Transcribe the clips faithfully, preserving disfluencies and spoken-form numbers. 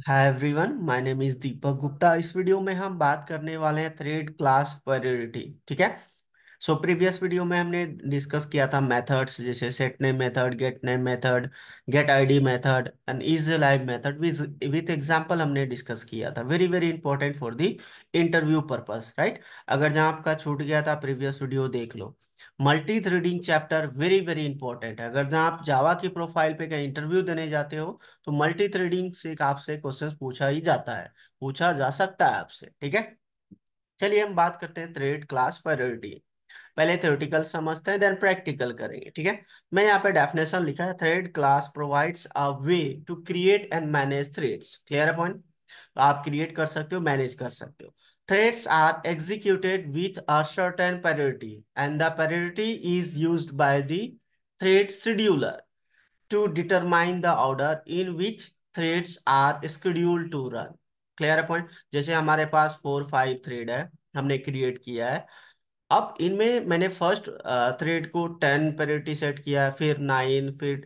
Hi everyone, my name is Deepak Gupta. इस video में हम बात करने वाले हैं थ्रेड क्लास प्रायोरिटी। ठीक है। सो प्रीवियस वीडियो में हमने डिस्कस किया था मेथड्स, जैसे set name method, get name method, get ID method and is live method. With with example हमने डिस्कस किया था। Very very important for the interview purpose, right. अगर जहां आपका छूट गया था प्रीवियस वीडियो देख लो। Multi threading chapter very very important है। अगर जहां आप जावा की प्रोफाइल पे कहीं इंटरव्यू देने जाते हो तो मल्टी थ्रेडिंग से एक आपसे क्वेश्चन पूछा ही जाता है, पूछा जा सकता है आपसे। ठीक है। चलिए हम बात करते हैं थ्रेड क्लास प्रायोरिटी। पहले थ्योरेटिकल समझते हैं, देन प्रैक्टिकल करेंगे। ठीक है। मैं यहाँ पे डेफिनेशन लिखा है, thread class provides a way to create and manage threads. Clear है पॉइंट। तो आप क्रिएट कर सकते हो, मैनेज कर सकते हो। Threads are executed with a certain priority and the priority is used by the thread scheduler to determine the order in which threads are scheduled to run। Clear है point. जैसे हमारे पास four five thread है, हमने create किया है। अब इनमें मैंने फर्स्ट थ्रेड को टेन प्रायोरिटी सेट किया है, फिर नाइन, फिर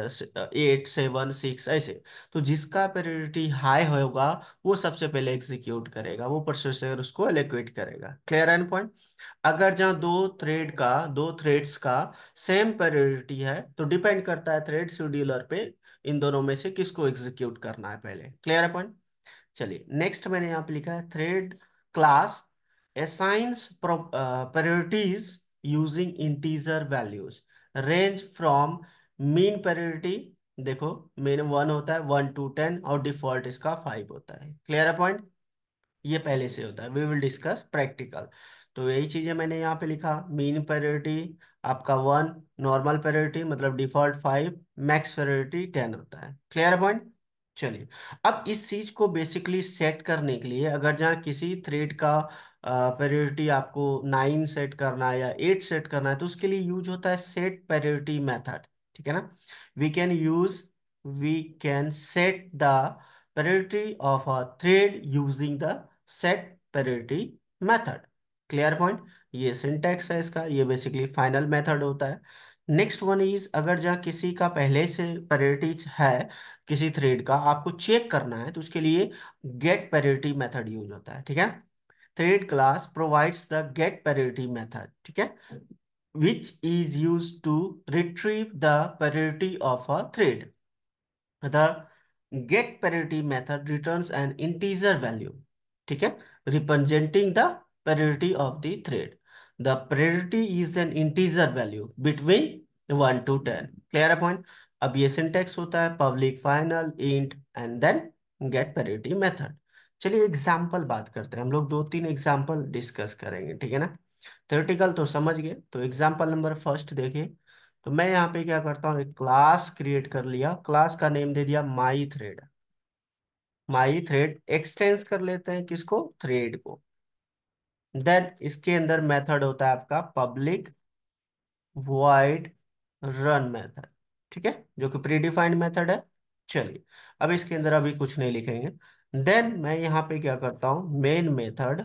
एट, सेवन, सिक्स, ऐसे। तो जिसका प्रायोरिटी हाई होगा वो सबसे पहले एग्जीक्यूट करेगा, वो प्रोसेसर उसको एलोकेट करेगा। क्लियर है पॉइंट। अगर जहाँ दो थ्रेड का दो थ्रेड्स का सेम प्रायोरिटी है तो डिपेंड करता है थ्रेड शेड्यूलर पे, इन दोनों में से किसको एग्जीक्यूट करना है पहले। क्लियर है पॉइंट। चलिए नेक्स्ट मैंने यहाँ पे लिखा है, thread class assigns pro- uh, priorities using integer values range from mean priority। देखो, मेन वन होता है, वन टू टेन, और डिफॉल्ट इसका फाइव होता है। क्लियर है पॉइंट। ये पहले से होता है, वी विल डिस्कस प्रैक्टिकल। तो यही चीजें मैंने यहाँ पे लिखा। मीन प्रायोरिटी आपका वन, नॉर्मल प्रायोरिटी मतलब default five, max priority ten होता है। Clear point. चलिए, अब इस चीज को बेसिकली सेट करने के लिए, अगर जहाँ किसी थ्रेड का प्रायोरिटी आपको नाइन सेट करना है या एट सेट करना है, तो उसके लिए यूज होता है सेट प्रायोरिटी मेथड। ठीक है ना। We can use we can set the priority of a thread using the set priority method। Clear point. ये सिंटैक्स है इसका, ये बेसिकली फाइनल मेथड होता है। नेक्स्ट वन इज, अगर जहाँ किसी का पहले से प्रायोरिटी है, किसी थ्रेड का आपको चेक करना है, तो उसके लिए गेट प्रायोरिटी मेथड यूज होता है। ठीक है। Thread class provides the get priority method. ठीक है, which is used to retrieve the priority of a thread। The get parity method returns an integer value, ठीक है, representing the priority of the thread। The priority is an integer value between one to ten. Clear है point. अब ये syntax होता है public final int and then get parity method. चलिए example बात करते हैं, हम लोग दो तीन एग्जाम्पल डिस्कस करेंगे। ठीक है ना। थ्योरेटिकल तो समझ गए, तो एग्जाम्पल नंबर फर्स्ट देखिए। तो मैं यहाँ पे क्या करता हूँ, एक क्लास क्रिएट कर लिया, क्लास का नेम दे दिया my thread. My thread extends कर लेते हैं किसको, थ्रेड को। देन इसके अंदर मेथड होता है आपका पब्लिक वॉइड रन मेथड। ठीक है, जो कि प्रीडिफाइंड मेथड है। चलिए, अब इसके अंदर अभी कुछ नहीं लिखेंगे। देन मैं यहाँ पे क्या करता हूँ, main method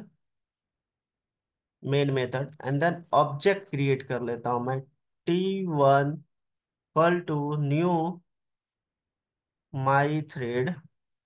main method and then object create कर लेता हूँ मैं, T one equal to new my thread.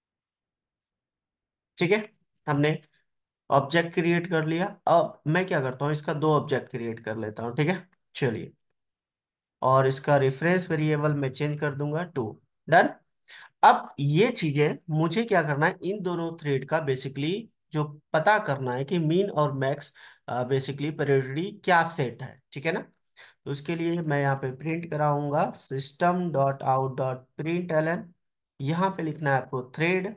ठीक है, हमने ऑब्जेक्ट क्रिएट कर लिया। अब मैं क्या करता हूँ, इसका दो ऑब्जेक्ट क्रिएट कर लेता हूँ। ठीक है। चलिए, और इसका रेफरेंस वेरिएबल मैं चेंज कर दूंगा टू। डन। अब ये चीजें मुझे क्या करना है, इन दोनों थ्रेड का बेसिकली जो पता करना है कि मीन और मैक्स बेसिकली प्रायोरिटी क्या सेट है। ठीक है ना। तो उसके लिए मैं यहाँ पे प्रिंट कराऊंगा system dot out dot print L N. यहाँ पे लिखना है आपको thread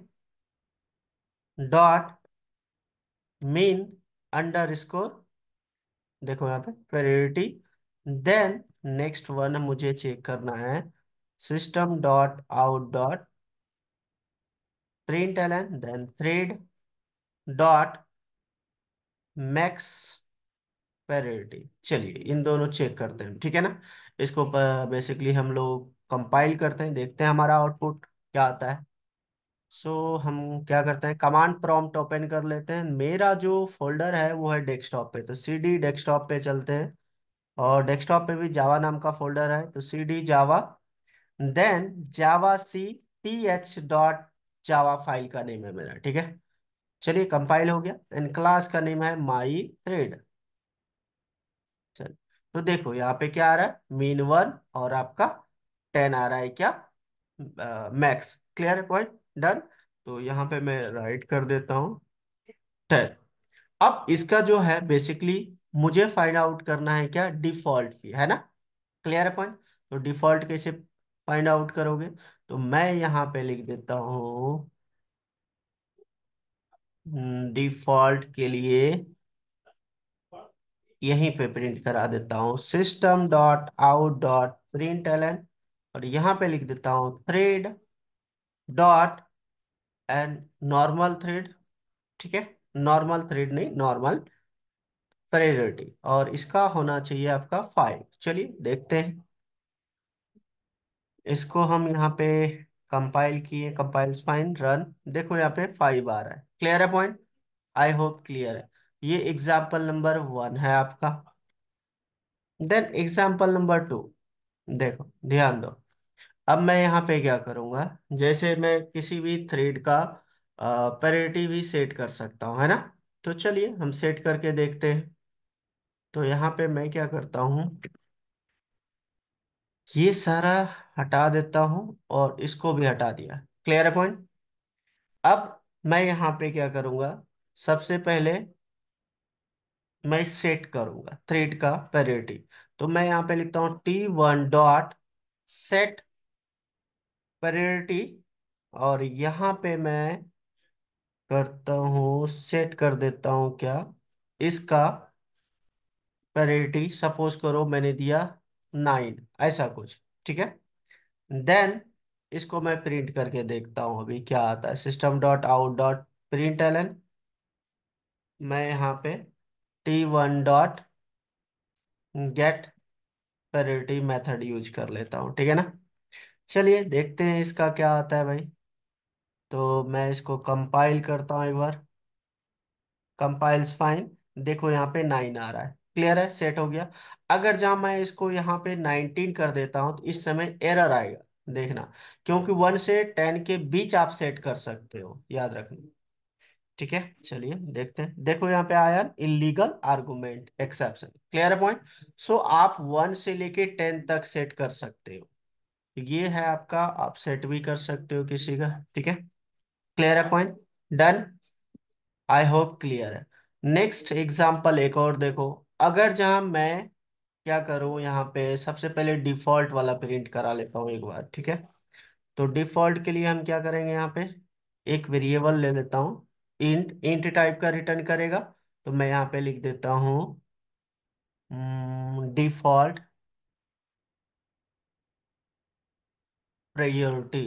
dot min underscore, देखो यहाँ पे प्रायोरिटी। देन नेक्स्ट वन मुझे चेक करना है system dot out dot print L N, then thread dot max priority. चलिए इन दोनों चेक करते हैं। ठीक है ना। इसको बेसिकली हम लोग कंपाइल करते हैं, देखते हैं हमारा आउटपुट क्या आता है। सो हम क्या करते हैं, कमांड प्रॉम्प्ट ओपन कर लेते हैं। मेरा जो फोल्डर है वो है डेस्कटॉप पे, तो सी डी डेस्कटॉप पे चलते हैं। और डेस्कटॉप पे भी जावा नाम का फोल्डर है, तो C D Java, then Java C T H dot Java file का नेम है मेरा, ठीक है। चलिए कंपाइल हो गया, एंड क्लास का नेम है माई थ्रेड। चल, तो देखो यहाँ पे क्या आ रहा है, मीन वन और आपका टेन आ रहा है क्या, मैक्स। Clear point, done. तो यहाँ पे मैं राइट कर देता हूँ टेन। अब इसका जो है बेसिकली मुझे फाइंड आउट करना है क्या, डिफॉल्ट फी, है ना। क्लियर है पॉइंट। तो डिफॉल्ट कैसे फाइंड आउट करोगे, तो मैं यहाँ पे लिख देता हूँ डिफॉल्ट के लिए यहीं पे प्रिंट करा देता हूँ system dot out dot print L N, और यहाँ पे लिख देता हूँ thread dot and normal thread, ठीक है। नॉर्मल थ्रेड नहीं, नॉर्मल प्रायोरिटी, और इसका होना चाहिए आपका फाइव। चलिए देखते हैं इसको हम यहाँ पे। कंपाइल किए, कंपाइल फाइन रन, देखो यहाँ पे फाइव आ रहा है। क्लियर है पॉइंट, आई होप क्लियर है। ये एग्जाम्पल नंबर वन है आपका। देन एग्जाम्पल नंबर टू, देखो ध्यान दो। अब मैं यहाँ पे क्या करूंगा, जैसे मैं किसी भी थ्रेड का प्रायोरिटी भी सेट कर सकता हूँ, है ना। तो चलिए हम सेट करके देखते हैं। तो यहाँ पे मैं क्या करता हूँ, ये सारा हटा देता हूँ और इसको भी हटा दिया। क्लियर है पॉइंट। अब मैं यहाँ पे क्या करूंगा, सबसे पहले मैं सेट करूंगा थ्रेड का प्रायोरिटी। तो मैं यहाँ पे लिखता हूँ T one dot set priority, और यहाँ पे मैं करता हूँ सेट कर देता हूँ क्या, इसका प्रायोरिटी सपोज करो मैंने दिया नाइन, ऐसा कुछ, ठीक है। देन इसको मैं प्रिंट करके देखता हूँ अभी क्या आता है, system dot out dot print L N. मैं यहाँ पे T one dot get priority method use कर लेता हूँ, ठीक है ना। चलिए देखते हैं इसका क्या आता है भाई। तो मैं इसको कंपाइल करता हूँ एक बार, कंपाइल्स फाइन। देखो यहाँ पे नाइन आ रहा है। क्लियर है, सेट हो गया। अगर जहां मैं इसको यहाँ पे नाइनटीन कर देता हूँ तो इस समय एरर आएगा, देखना। क्योंकि वन से टेन के बीच आप सेट कर सकते हो, याद रखना, ठीक है। चलिए देखते हैं, देखो यहाँ पे आया इलीगल आर्गुमेंट एक्सेप्शन। क्लियर है पॉइंट। सो आप वन से लेके टेन तक सेट कर सकते हो, ये है आपका, आप सेट भी कर सकते हो किसी का, ठीक है। क्लियर है point, done. I hope clear है। नेक्स्ट एग्जांपल एक और देखो। अगर जहां मैं क्या करूं, यहाँ पे सबसे पहले डिफॉल्ट वाला प्रिंट करा लेता हूँ एक बार, ठीक है। तो डिफॉल्ट के लिए हम क्या करेंगे, यहाँ पे एक वेरिएबल ले लेता हूँ, इंट इंट टाइप का रिटर्न करेगा। तो मैं यहाँ पे लिख देता हूँ डिफॉल्ट प्रायोरिटी,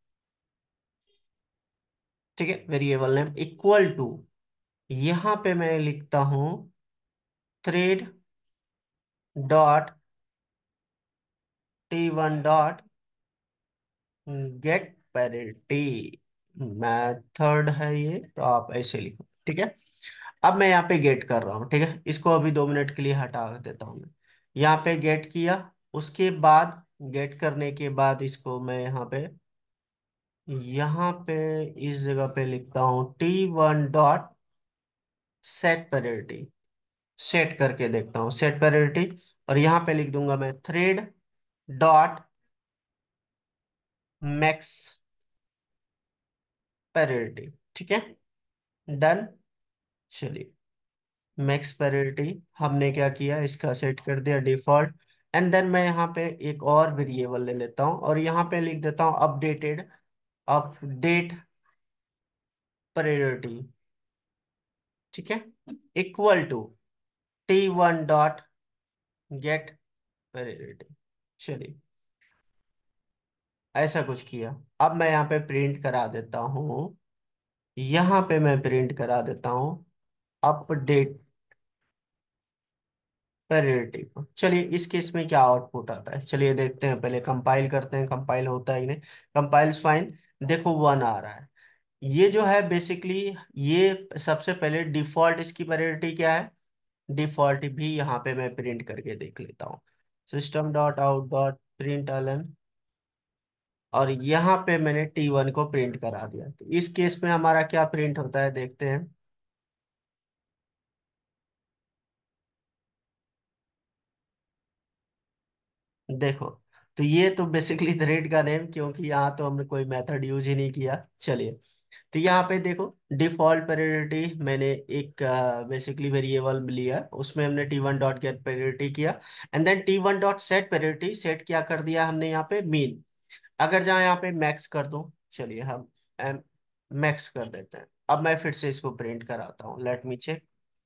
ठीक है। वेरिएबल नेम इक्वल टू, यहाँ पे मैं लिखता हूँ thread dot T one dot get parity method है ये, तो आप ऐसे लिखो, ठीक है। अब मैं यहाँ पे गेट कर रहा हूँ, ठीक है। इसको अभी दो मिनट के लिए हटा देता हूँ मैं। यहाँ पे गेट किया, उसके बाद गेट करने के बाद इसको मैं यहाँ पे, यहाँ पे इस जगह पे लिखता हूँ T one dot set priority, set करके देखता हूँ सेट प्रायोरिटी। और यहाँ पे लिख दूंगा मैं थ्रेड डॉट मैक्स प्रायोरिटी, ठीक है, डन। चलिए मैक्स प्रायोरिटी हमने क्या किया, इसका सेट कर दिया डिफॉल्ट। एंड देन मैं यहाँ पे एक और वेरिएबल ले लेता हूँ और यहाँ पे लिख देता हूँ अपडेटेड, अपडेट प्रायोरिटी, ठीक है, equal to T one dot get priority. चलिए ऐसा कुछ किया। अब मैं यहाँ पे प्रिंट करा देता हूँ, यहाँ पे मैं प्रिंट करा देता हूँ अपडेट प्रायोरिटी को। चलिए इस केस में क्या आउटपुट आता है, चलिए देखते हैं, पहले कंपाइल करते हैं, कंपाइल होता है कि नहीं। कंपाइल्स फाइन, देखो वन आ रहा है। ये जो है बेसिकली, ये सबसे पहले डिफॉल्ट इसकी प्रायोरिटी क्या है, डिफॉल्ट भी यहाँ पे मैं प्रिंट करके देख लेता हूँ, system dot out dot print L N. और यहाँ पे मैंने टी वन को प्रिंट करा दिया। तो इस केस में हमारा क्या प्रिंट होता है देखते हैं। देखो, तो ये तो बेसिकली थ्रेड का नेम, क्योंकि यहाँ तो हमने कोई मेथड यूज ही नहीं किया। चलिए, तो यहाँ पे देखो, डिफॉल्ट प्रायोरिटी मैंने एक बेसिकली वेरिएबल लिया, उसमें हमने T one dot get priority किया। And then T one dot set priority, set क्या कर दिया हमने यहाँ पे, मीन। अगर जहाँ यहाँ पे मैक्स कर दो, चलिए हम मैक्स कर देते हैं। अब मैं फिर से इसको प्रिंट कराता हूँ, लेट मी चेक।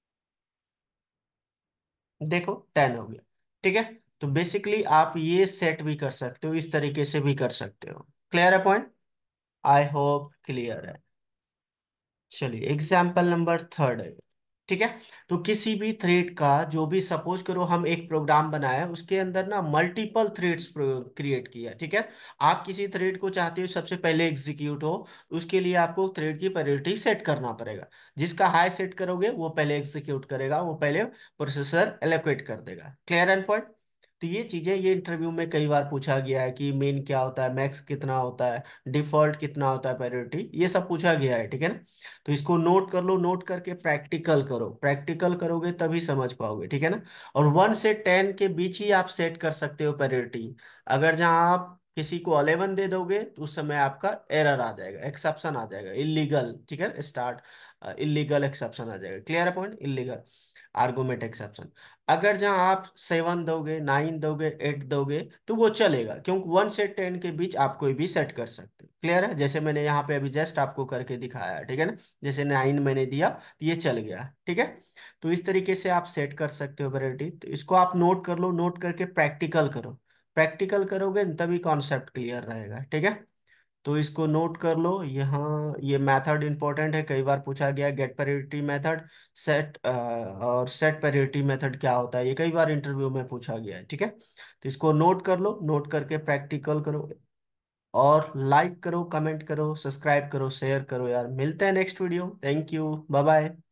देखो, टेन हो गया। ठीक है। तो बेसिकली आप ये सेट भी कर सकते हो, इस तरीके से भी कर सकते हो। क्लियर है पॉइंट? आई होप क्लियर है। चलिए, एग्जाम्पल नंबर थर्ड है। ठीक है। तो किसी भी थ्रेड का, जो भी सपोज करो हम एक प्रोग्राम बनाया, उसके अंदर ना मल्टीपल थ्रेड्स क्रिएट किया। ठीक है। आप किसी थ्रेड को चाहते हो सबसे पहले एग्जीक्यूट हो, उसके लिए आपको थ्रेड की प्रायोरिटी सेट करना पड़ेगा। जिसका हाई सेट करोगे वो पहले एग्जीक्यूट करेगा, वो पहले प्रोसेसर एलोकेट कर देगा। Clear and point? तो ये चीजें, ये इंटरव्यू में कई बार पूछा गया है कि मेन क्या होता है, मैक्स कितना होता है, डिफॉल्ट कितना होता है, प्रायोरिटी, ये सब पूछा गया है। ठीक है ना? तो इसको नोट कर लो, नोट करके प्रैक्टिकल करो, प्रैक्टिकल करोगे तभी समझ पाओगे। ठीक है ना? और वन से टेन के बीच ही आप सेट कर सकते हो प्रायोरिटी। अगर जहां आप किसी को अलेवन दे दोगे तो उस समय आपका एरर आ जाएगा, एक्सेप्शन आ जाएगा, इलीगल। ठीक है, स्टार्ट इलीगल एक्सेप्शन आ जाएगा। क्लियर है पॉइंट? Illegal argument exception. अगर जहां आप सेवन दोगे, नाइन दोगे, एट दोगे, तो वो चलेगा, क्योंकि वन से टेन के बीच आप कोई भी सेट कर सकते हो। क्लियर है? जैसे मैंने यहाँ पे अभी जस्ट आपको करके दिखाया है। ठीक है ना? जैसे नाइन मैंने दिया तो ये चल गया। ठीक है। तो इस तरीके से आप सेट कर सकते हो वैरायटी। तो इसको आप नोट कर लो, नोट करके प्रैक्टिकल करो। प्रैक्टिकल करोगे न तभी कॉन्सेप्ट क्लियर रहेगा। ठीक है। तो इसको नोट कर लो यहाँ, ये मेथड इंपॉर्टेंट है, कई बार पूछा गया, गेट पैरिटी मेथड, सेट और सेट पैरिटी मेथड क्या होता है, ये कई बार इंटरव्यू में पूछा गया है। ठीक है। तो इसको नोट कर लो, नोट करके प्रैक्टिकल करो, और लाइक करो, कमेंट करो, सब्सक्राइब करो, शेयर करो यार। मिलते हैं next video. Thank you, bye bye.